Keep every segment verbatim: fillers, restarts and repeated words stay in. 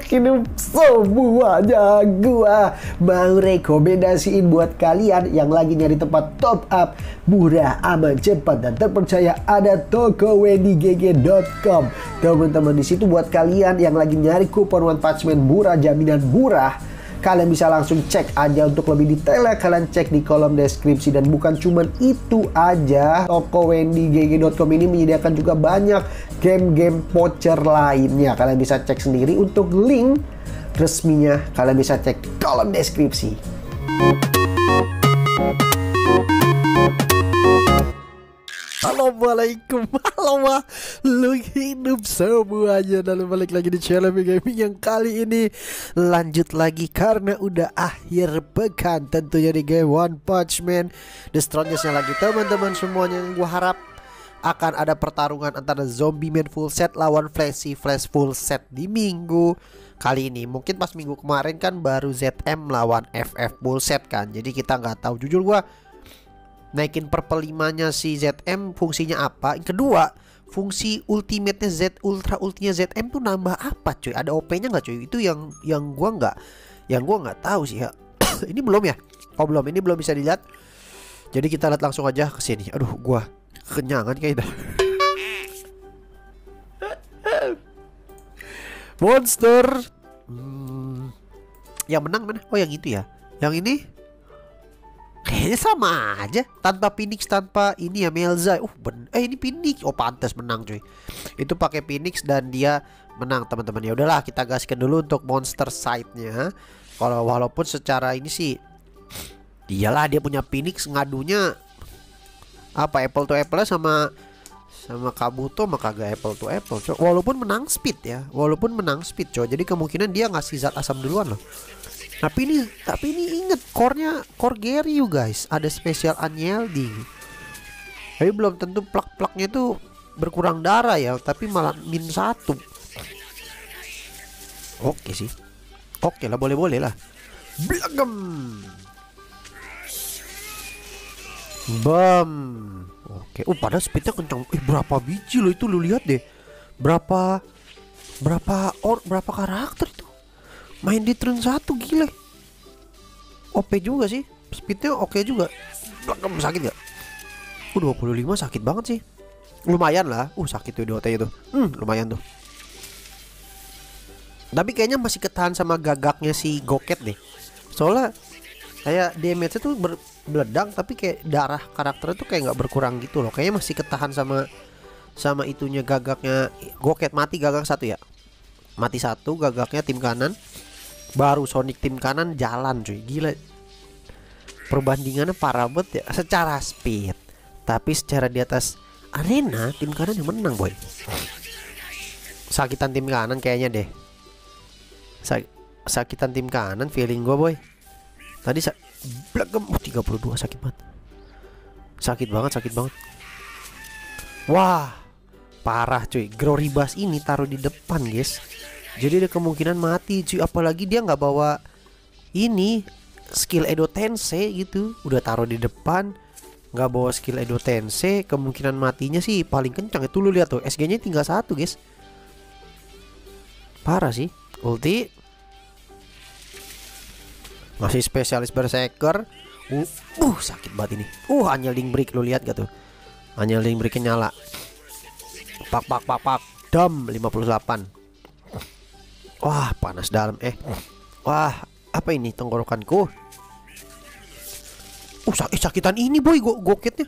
makhluk hidup semuanya, gua mau rekomendasiin buat kalian yang lagi nyari tempat top up murah, aman, cepat dan terpercaya. Ada toko wendy g g dot com. Teman-teman, di situ buat kalian yang lagi nyari kupon One Punch Man murah, jaminan murah. Kalian bisa langsung cek aja. Untuk lebih detailnya kalian cek di kolom deskripsi. Dan bukan cuman itu aja, toko wendy g g dot com ini menyediakan juga banyak game-game voucher lainnya. Kalian bisa cek sendiri. Untuk link resminya kalian bisa cek di kolom deskripsi. Assalamualaikum, halo makhluk hidup semuanya, dan balik lagi di channel Gaming yang kali ini lanjut lagi karena udah akhir pekan tentunya di game One Punch Man The Strongest-nya lagi teman-teman semuanya. Yang gua harap akan ada pertarungan antara Zombie Man full set lawan Flashy Flash full set di minggu kali ini. Mungkin pas minggu kemarin kan baru Z M lawan F F full set kan, jadi kita nggak tahu. Jujur gua naikin purple lima-nya si Z M fungsinya apa. Yang kedua, fungsi ultimate-nya Z, ultra ultinya Z M tuh nambah apa cuy? Ada O P-nya nggak cuy? Itu yang yang gua nggak yang gua nggak tahu sih ya. Ini belum ya? Oh belum, ini belum bisa dilihat. Jadi kita lihat langsung aja ke sini. Aduh, gua kenyangan kayaknya. Monster. Hmm, yang menang mana? Oh yang itu ya. Yang ini kayaknya sama aja, tanpa Phoenix, tanpa ini ya Melza. Uh, ben eh ini Phoenix. Oh pantas menang cuy. Itu pakai Phoenix dan dia menang teman-teman. Ya udahlah, kita gaskan dulu untuk monster side-nya. Kalau walaupun secara ini sih iyalah dia punya Phoenix, ngadunya apa apple to apple sama sama Kabuto maka kagak apple to apple coy. Walaupun menang speed ya, walaupun menang speed coy. Jadi kemungkinan dia ngasih zat asam duluan loh. Tapi ini, tapi ini inget core-nya core Gary you guys. Ada special unyielding. Tapi belum tentu plak-plaknya itu berkurang darah ya, tapi malah min satu. Oke sih. Oke lah, boleh-boleh lah. Blagem. Bam. Oke. Oh padahal speednya kencang. Eh berapa biji loh itu, lu lihat deh. Berapa Berapa or berapa karakter itu main di turn satu, gila. O P juga sih, speednya oke juga. Belakang sakit gak? Uh dua puluh lima sakit banget sih. Lumayan lah. Uh sakit tuh di O T itu. Hmm lumayan tuh. Tapi kayaknya masih ketahan sama gagaknya si Goket deh. Soalnya kayak damage-nya tuh beledang, tapi kayak darah karakternya tuh kayak nggak berkurang gitu loh. Kayaknya masih ketahan sama sama itunya gagaknya Goket. Mati gagak satu ya. Mati satu gagaknya tim kanan. Baru Sonic tim kanan jalan cuy. Gila. Perbandingannya parah banget ya secara speed. Tapi secara di atas arena tim kanan yang menang boy. Sakitan tim kanan kayaknya deh. Sa sakitan tim kanan feeling gue boy. Tadi sa blagem oh, tiga puluh dua sakit banget. Sakit banget, sakit banget. Wah, parah cuy. Groribas ini taruh di depan guys. Jadi ada kemungkinan mati cuy. Apalagi dia nggak bawa ini skill Edo Tensei gitu. Udah taruh di depan, nggak bawa skill Edo Tensei. Kemungkinan matinya sih paling kencang. Itu lu lihat tuh, S G-nya tinggal satu guys. Parah sih. Ulti masih spesialis berserker. Uh, uh sakit banget ini. Uh unyielding break, lu lihat gak tuh? Unyielding breaknya nyala. Pak pak pak pak. Dam lima puluh delapan. Wah panas dalam. Eh wah apa ini tenggorokanku. Uh sak eh, sakitan ini boy. Go Goketnya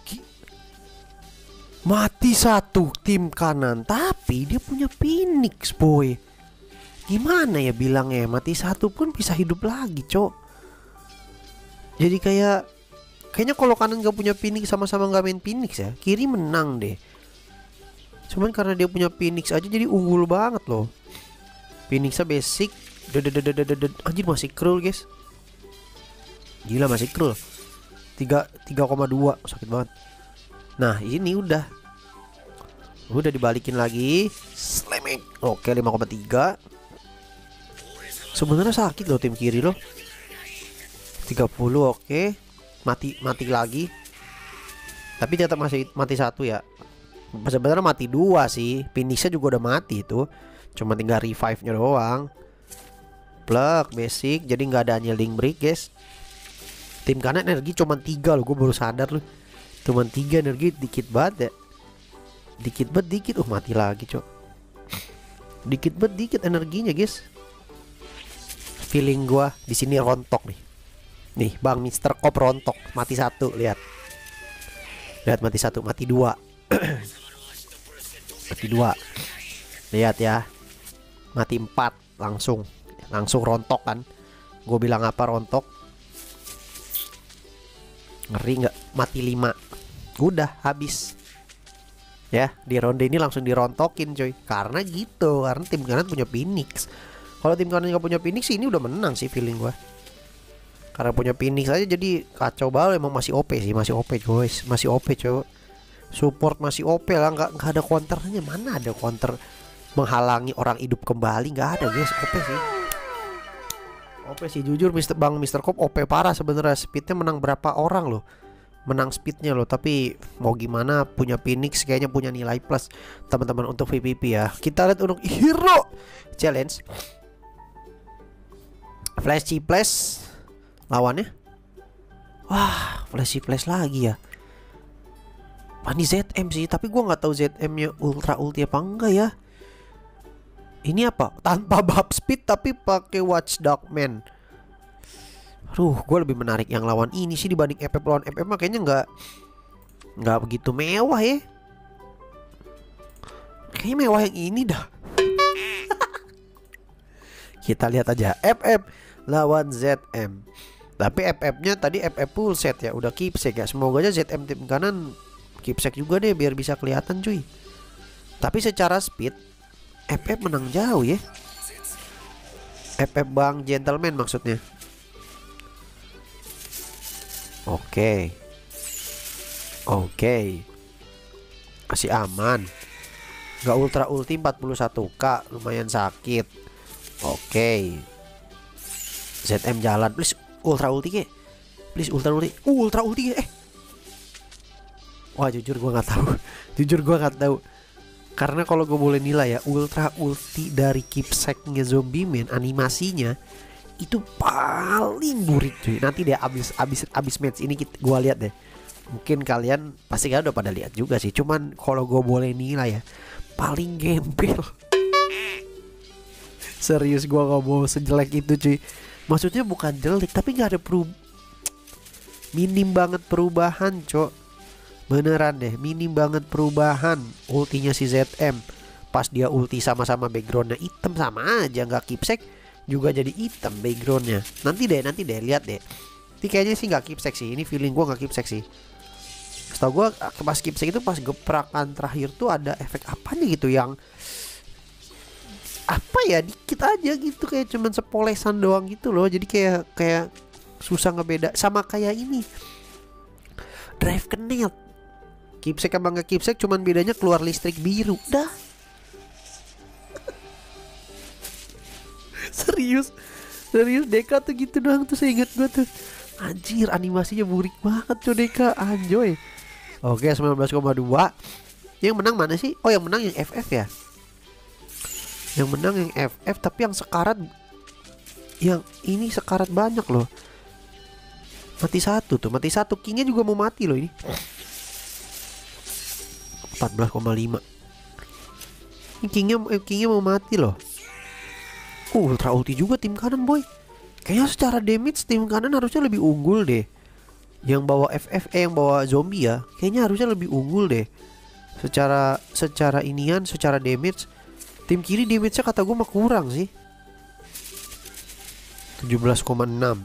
mati satu tim kanan, tapi dia punya Phoenix boy. Gimana ya bilangnya, mati satu pun bisa hidup lagi cok. Jadi kayak kayaknya kalau kanan gak punya Phoenix, sama-sama gak main Phoenix ya, kiri menang deh. Cuman karena dia punya Phoenix aja jadi unggul banget loh. Phoenixnya basic. Anjir masih cruel guys. Gila masih cruel. tiga koma dua sakit banget. Nah ini udah Udah dibalikin lagi. Slamming. Oke lima koma tiga. Sebenarnya sakit loh tim kiri loh. tiga puluh oke. Mati mati lagi. Tapi tetap masih mati satu ya. Sebenarnya mati dua sih. Phoenixnya juga udah mati itu. Cuma tinggal revive-nya doang. Plug basic, jadi nggak ada yielding break guys. Tim kanan energi cuma tiga loh, gue baru sadar loh. Cuma tiga energi, dikit banget ya. Dikit banget dikit, oh mati lagi cok. Dikit banget dikit energinya guys. Feeling gua di sini rontok nih. Nih Bang mister Cop rontok, mati satu, lihat. Lihat mati satu, mati dua. Mati dua. Lihat ya. Mati empat langsung. Langsung rontok kan. Gue bilang apa rontok? Ngeri nggak? Mati lima. Udah habis. Ya, di ronde ini langsung dirontokin coy. Karena gitu, karena tim kanan punya Phoenix. Kalau tim kanan nggak punya Phoenix ini udah menang sih feeling gua. Karena punya Phoenix aja jadi kacau banget. Emang masih O P sih, masih O P guys, masih O P coy. Support masih O P lah, nggak nggak ada counternya. Mana ada counter menghalangi orang hidup kembali? Nggak ada guys, O P sih. O P sih jujur, Mister Bang mister Cop O P parah sebenarnya. Speednya menang berapa orang loh, menang speednya loh. Tapi mau gimana, punya Phoenix kayaknya punya nilai plus teman-teman untuk V P P ya. Kita lihat untuk hero challenge. Flashy Flash lawannya. Wah, Flashy Flash lagi ya. Ini Z M sih, tapi gua nggak tahu Z M-nya ultra ulti apa enggak ya. Ini apa? Tanpa buff speed tapi pakai Watchdog Man. Aduh, gue lebih menarik yang lawan ini sih dibanding F F lawan F F. Makanya nggak nggak begitu mewah ya. Kayaknya mewah yang ini dah. Kita lihat aja F F lawan Z M. Tapi F F-nya tadi F F full set ya, udah keepsake ya. Semoga aja Z M tim kanan keepsake juga deh biar bisa kelihatan cuy. Tapi secara speed F F menang jauh ya. F F Bang Gentleman maksudnya. Oke. Oke. Masih aman. Gak ultra ulti empat puluh satu K, lumayan sakit. Oke. Z M jalan, please ultra ulti ke. Please ultra ulti. Uh, ultra ulti ke. Eh. Wah, jujur gua nggak tahu. Jujur gua nggak tahu. Karena kalau gue boleh nilai ya, ultra ulti dari keepsake-nya Zombie Man animasinya itu paling burik cuy. Nanti deh abis abis abis match ini kita, gue lihat deh. Mungkin kalian pasti kan udah pada lihat juga sih. Cuman kalau gue boleh nilai ya, paling gembel. Serius gue gak mau sejelek itu cuy. Maksudnya bukan jelek, tapi nggak ada perub minim banget perubahan cok. Beneran deh, minim banget perubahan ultinya si Z M. Pas dia ulti sama-sama backgroundnya hitam, sama aja nggak keepsake juga jadi hitam backgroundnya. Nanti deh, nanti deh lihat deh. Ini kayaknya sih nggak keepsake sih. Ini feeling gue nggak keepsake sih. Setahu gue pas keepsake itu pas geprakan terakhir tuh ada efek apanya gitu yang apa ya, dikit aja gitu, kayak cuman sepolesan doang gitu loh. Jadi kayak kayak susah ngebeda. Sama kayak ini drive kenet. Keepsake sama nggak keepsake cuman bedanya keluar listrik biru. Dah. Serius. Serius Deka tuh gitu doang tuh, saya ingat gue tuh. Anjir, animasinya burik banget tuh Deka, anjoy. Oke, sembilan belas koma dua. Yang menang mana sih? Oh, yang menang yang F F ya. Yang menang yang F F, tapi yang sekarat, yang ini sekarat banyak loh. Mati satu tuh, mati satu. Kingnya juga mau mati loh ini. empat belas koma lima. Ini Kingnya, eh, Kingnya mau mati loh. Uh, ultra ulti juga tim kanan boy. Kayaknya secara damage tim kanan harusnya lebih unggul deh. Yang bawa F F, eh yang bawa zombie ya, kayaknya harusnya lebih unggul deh. Secara secara inian, secara damage. Tim kiri damage-nya kata gue mah kurang sih. tujuh belas koma enam.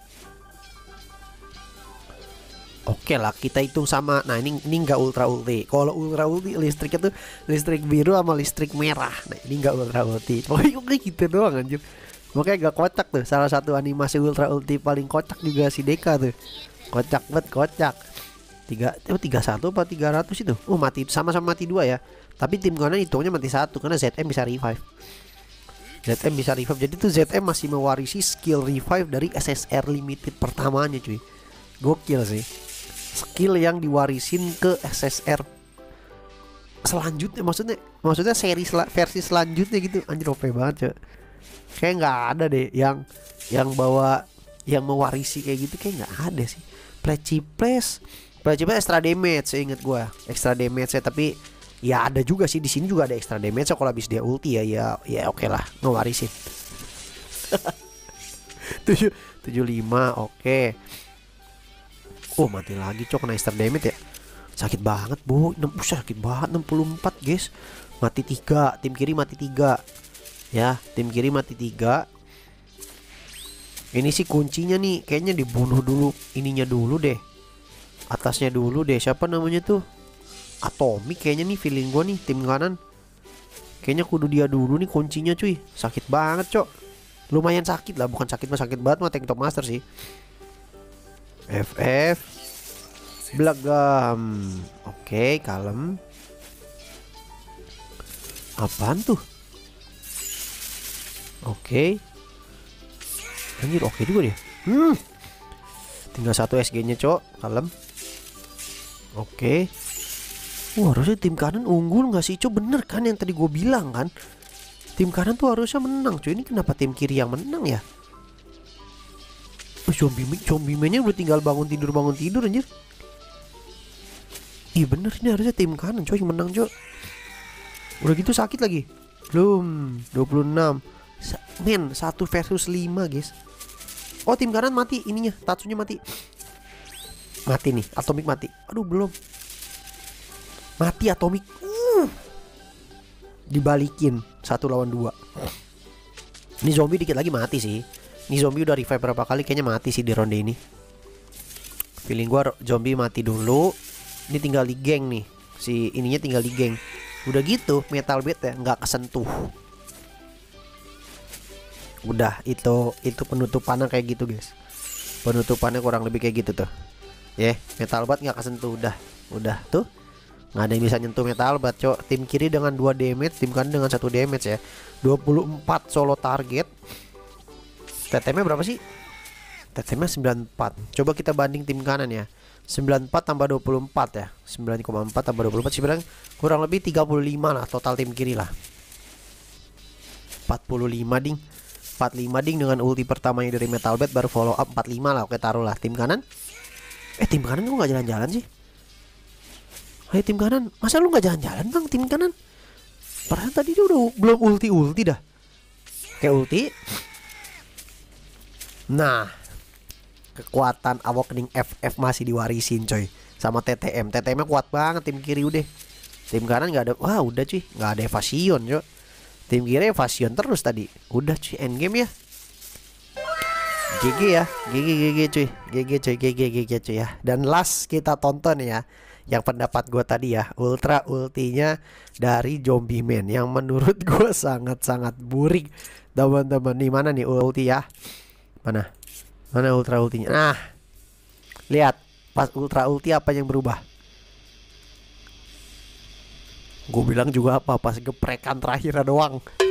Oke lah, kita hitung sama. Nah ini ini nggak ultra ulti. Kalau ultra ulti listriknya tuh listrik biru sama listrik merah. Nah ini nggak ultra ulti. Pokoknya kayak gitu doang anjir. Makanya gak kocak tuh. Salah satu animasi ultra ulti paling kocak juga si Deka tuh. Kocak banget, kocak. Tiga, oh tiga satu apa tiga ratus itu? Oh mati, sama-sama mati dua ya. Tapi tim kanan hitungnya mati satu karena Z M bisa revive. Z M bisa revive. Jadi tuh Z M masih mewarisi skill revive dari S S R limited pertamanya cuy. Gokil sih. Skill yang diwarisin ke S S R selanjutnya, maksudnya maksudnya seri sel versi selanjutnya gitu. Anjir O P banget coy. Kayak nggak ada deh yang yang bawa yang mewarisi kayak gitu, kayak nggak ada sih. Pleciples, Pleciples extra damage, saya inget gue extra damage ya, tapi ya ada juga sih di sini juga ada extra damage. So, kalau habis dia ulti ya ya ya oke okay lah, ngewarisin. tujuh tujuh lima oke. Okay. Oh mati lagi cok, kena extra damage ya. Sakit banget bu, sakit banget enam puluh empat guys. Mati tiga, tim kiri mati tiga. Ya, tim kiri mati tiga. Ini sih kuncinya nih, kayaknya dibunuh dulu ininya dulu deh. Atasnya dulu deh, siapa namanya tuh? Atomic kayaknya nih, feeling gua nih tim kanan. Kayaknya kudu dia dulu nih kuncinya cuy. Sakit banget cok. Lumayan sakit lah, bukan sakit mah sakit banget mah tank top master sih. F F Belagam. Oke, kalem. Apaan tuh? Oke. Anjir oke juga dia. Hmm. Tinggal satu S G-nya, cok. Kalem. Oke. Wah, harusnya tim kanan unggul nggak sih, cok? Bener kan yang tadi gue bilang kan? Tim kanan tuh harusnya menang, cuy. Ini kenapa tim kiri yang menang ya? Oh, zombie zombie mainnya udah tinggal bangun tidur bangun tidur anjir. Iya bener, ini harusnya tim kanan coy yang menang cok. Udah gitu sakit lagi. Belum dua puluh enam. Men satu versus lima guys. Oh tim kanan mati ininya, Tatsunya mati. Mati nih, Atomic mati. Aduh belum. Mati Atomic. uh. Dibalikin satu lawan dua. Ini zombie dikit lagi mati sih. Ini zombie udah revive berapa kali, kayaknya mati sih di ronde ini. Feeling gua zombie mati dulu. Ini tinggal di geng nih. Si ininya tinggal di geng. Udah gitu metal bed ya nggak kesentuh. Udah itu itu penutupannya kayak gitu guys. Penutupannya kurang lebih kayak gitu tuh. Ya, yeah, metal bed nggak kesentuh udah. Udah tuh. Nggak ada yang bisa nyentuh metal bed, cok. Tim kiri dengan dua damage, tim kanan dengan satu damage ya. dua puluh empat solo target. T T M-nya berapa sih? T T M-nya sembilan puluh empat. Coba kita banding tim kanan ya. sembilan puluh empat tambah dua puluh empat ya. sembilan koma empat tambah dua puluh empat sebenarnya kurang lebih tiga puluh lima lah total tim kiri lah. empat puluh lima ding. empat puluh lima ding dengan ulti pertamanya dari Metal Bed, baru follow up empat puluh lima lah. Oke, taruh lah tim kanan. Eh tim kanan kok nggak jalan-jalan sih? Hai tim kanan, masa lu nggak jalan-jalan bang tim kanan? Padahal tadi dia udah belum ulti-ulti dah. Kayak ulti. Nah, kekuatan Awakening F F masih diwarisin coy sama T T M. T T M-nya kuat banget tim kiri udah. Tim kanan nggak ada. Wah udah cuy, nggak ada evasion coy. Tim kiri evasion terus tadi. Udah cuy, end game ya. G G ya, G G G G cuy, G G cuy, G G G G cuy ya. Dan last kita tonton ya, yang pendapat gue tadi ya, ultra ultinya dari Zombie Man yang menurut gue sangat-sangat burik teman-teman. Nih mana nih ulti ya? Mana? Mana ultra ultinya? Nah, lihat pas ultra ulti apa yang berubah? Gue bilang juga apa, pas geprekan terakhir doang.